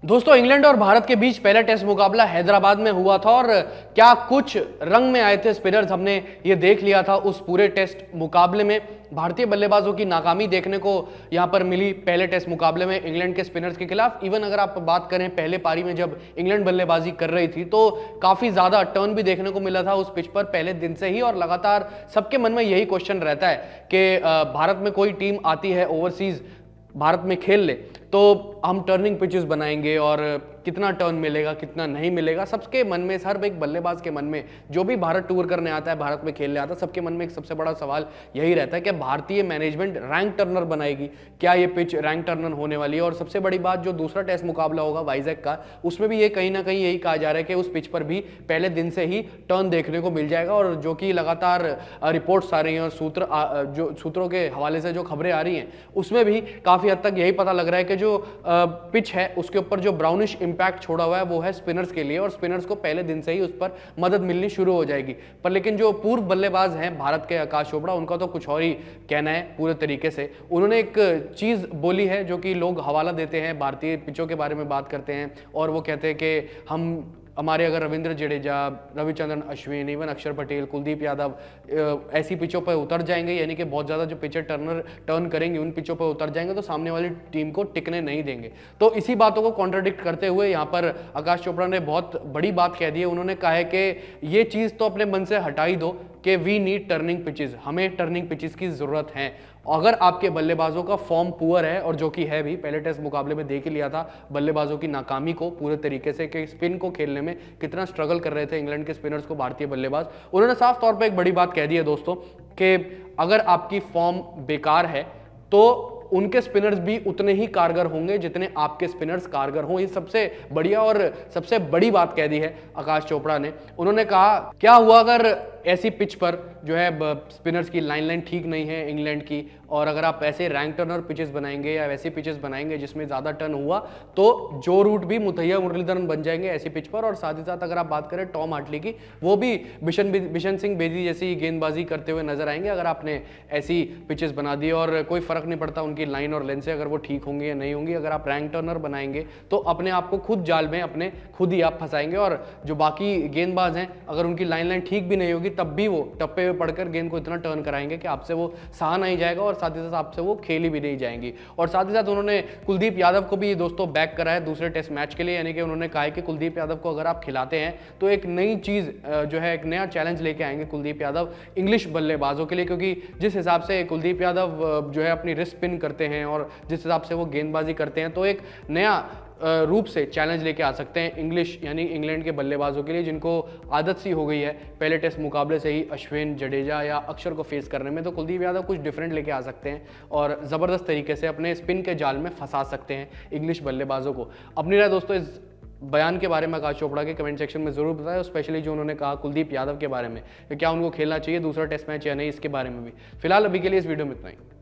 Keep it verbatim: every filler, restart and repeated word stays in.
दोस्तों, इंग्लैंड और भारत के बीच पहला टेस्ट मुकाबला हैदराबाद में हुआ था और क्या कुछ रंग में आए थे स्पिनर्स, हमने ये देख लिया था। उस पूरे टेस्ट मुकाबले में भारतीय बल्लेबाजों की नाकामी देखने को यहां पर मिली पहले टेस्ट मुकाबले में इंग्लैंड के स्पिनर्स के खिलाफ। इवन अगर आप बात करें पहले पारी में जब इंग्लैंड बल्लेबाजी कर रही थी तो काफी ज्यादा टर्न भी देखने को मिला था उस पिच पर पहले दिन से ही, और लगातार सबके मन में यही क्वेश्चन रहता है कि भारत में कोई टीम आती है ओवरसीज भारत में खेल ले तो हम टर्निंग पिचेस बनाएंगे और कितना टर्न मिलेगा कितना नहीं मिलेगा, सबके मन में, हर एक बल्लेबाज के मन में, जो भी भारत टूर करने आता है, भारत में खेलने आता है, सबके मन में एक सबसे बड़ा सवाल यही रहता है कि भारतीय मैनेजमेंट रैंक टर्नर बनाएगी क्या, ये पिच रैंक टर्नर होने वाली है। और सबसे बड़ी बात, जो दूसरा टेस्ट मुकाबला होगा वाइजैक का, उसमें भी ये कहीं ना कहीं यही कहा जा रहा है कि उस पिच पर भी पहले दिन से ही टर्न देखने को मिल जाएगा, और जो कि लगातार रिपोर्ट्स आ रही हैं और सूत्र जो सूत्रों के हवाले से जो खबरें आ रही हैं उसमें भी काफी हद तक यही पता लग रहा है कि जो पिच है उसके ऊपर जो ब्राउनिश इंपैक्ट छोड़ा हुआ है वो है स्पिनर्स के लिए, और स्पिनर्स को पहले दिन से ही उस पर मदद मिलनी शुरू हो जाएगी। पर लेकिन जो पूर्व बल्लेबाज हैं भारत के आकाश चोपड़ा, उनका तो कुछ और ही कहना है पूरे तरीके से। उन्होंने एक चीज बोली है जो कि लोग हवाला देते हैं, भारतीय पिचों के बारे में बात करते हैं और वो कहते हैं कि हम हमारे अगर रविंद्र जडेजा, रविचंद्रन अश्विन, इवन अक्षर पटेल, कुलदीप यादव ऐसी पिचों पर उतर जाएंगे, यानी कि बहुत ज़्यादा जो पिचर टर्नर टर्न करेंगे उन पिचों पर उतर जाएंगे तो सामने वाली टीम को टिकने नहीं देंगे। तो इसी बातों को कॉन्ट्राडिक्ट करते हुए यहाँ पर आकाश चोपड़ा ने बहुत बड़ी बात कह दी है। उन्होंने कहा है कि ये चीज़ तो अपने मन से हटा ही दो कि वी नीड टर्निंग पिचेस, हमें टर्निंग पिचेस की ज़रूरत है। अगर आपके बल्लेबाजों का फॉर्म पुअर है, और जो कि है भी, पहले टेस्ट मुकाबले में देख ही लिया था बल्लेबाजों की नाकामी को पूरे तरीके से कि स्पिन को खेलने में कितना स्ट्रगल कर रहे थे इंग्लैंड के स्पिनर्स को भारतीय बल्लेबाज। उन्होंने साफ तौर पर एक बड़ी बात कह दी है दोस्तों कि अगर आपकी फॉर्म बेकार है तो उनके स्पिनर्स भी उतने ही कारगर होंगे जितने आपके स्पिनर्स कारगर हों। ये सबसे बढ़िया और सबसे बड़ी बात कह दी है आकाश चोपड़ा ने। उन्होंने कहा क्या हुआ अगर ऐसी पिच पर जो है स्पिनर्स की लाइन लाइन ठीक नहीं है इंग्लैंड की, और अगर आप ऐसे रैंक टर्नर पिचेस बनाएंगे या वैसी पिचेस बनाएंगे जिसमें ज़्यादा टर्न हुआ तो जो रूट भी मुथैया मुरलीधरन बन जाएंगे ऐसी पिच पर। और साथ ही साथ अगर आप बात करें टॉम हार्टली की, वो भी बिशन बिशन सिंह बेदी जैसी गेंदबाजी करते हुए नजर आएंगे अगर आपने ऐसी पिचेस बना दी, और कोई फर्क नहीं पड़ता उनकी लाइन और लेंथ से अगर वो ठीक होंगी या नहीं होंगी। अगर आप रैंक टर्नर बनाएंगे तो अपने आप को खुद जाल में अपने खुद ही आप फंसाएंगे, और जो बाकी गेंदबाज हैं अगर उनकी लाइन लाइन ठीक भी नहीं होगी तब भी वो टप्पे में पड़कर गेंद को इतना टर्न कराएंगे कि आपसे वो सहा नहीं जाएगा और साथ ही साथ आपसे वो खेली भी नहीं जाएंगी। और साथ ही साथ उन्होंने कुलदीप यादव को भी दोस्तों बैक करा है दूसरे टेस्ट मैच के लिए, यानी कि उन्होंने कहा है कि कुलदीप यादव को अगर आप खिलाते हैं तो एक नई चीज जो है, एक नया चैलेंज लेके आएंगे कुलदीप यादव इंग्लिश बल्लेबाजों के लिए, क्योंकि जिस हिसाब से कुलदीप यादव जो है अपनी रिस्ट स्पिन करते हैं और जिस हिसाब से वो गेंदबाजी करते हैं तो एक नया रूप से चैलेंज लेके आ सकते हैं इंग्लिश यानी इंग्लैंड के बल्लेबाजों के लिए, जिनको आदत सी हो गई है पहले टेस्ट मुकाबले से ही अश्विन, जडेजा या अक्षर को फेस करने में। तो कुलदीप यादव कुछ डिफरेंट लेके आ सकते हैं और ज़बरदस्त तरीके से अपने स्पिन के जाल में फंसा सकते हैं इंग्लिश बल्लेबाजों को। अपनी राय दोस्तों इस बयान के बारे में आकाश चोपड़ा के कमेंट सेक्शन में जरूर बताएं, स्पेशली जो उन्होंने कहा कुलदीप यादव के बारे में, क्या उनको खेलना चाहिए दूसरा टेस्ट मैच या नहीं, इसके बारे में भी। फिलहाल अभी के लिए इस वीडियो में इतना ही।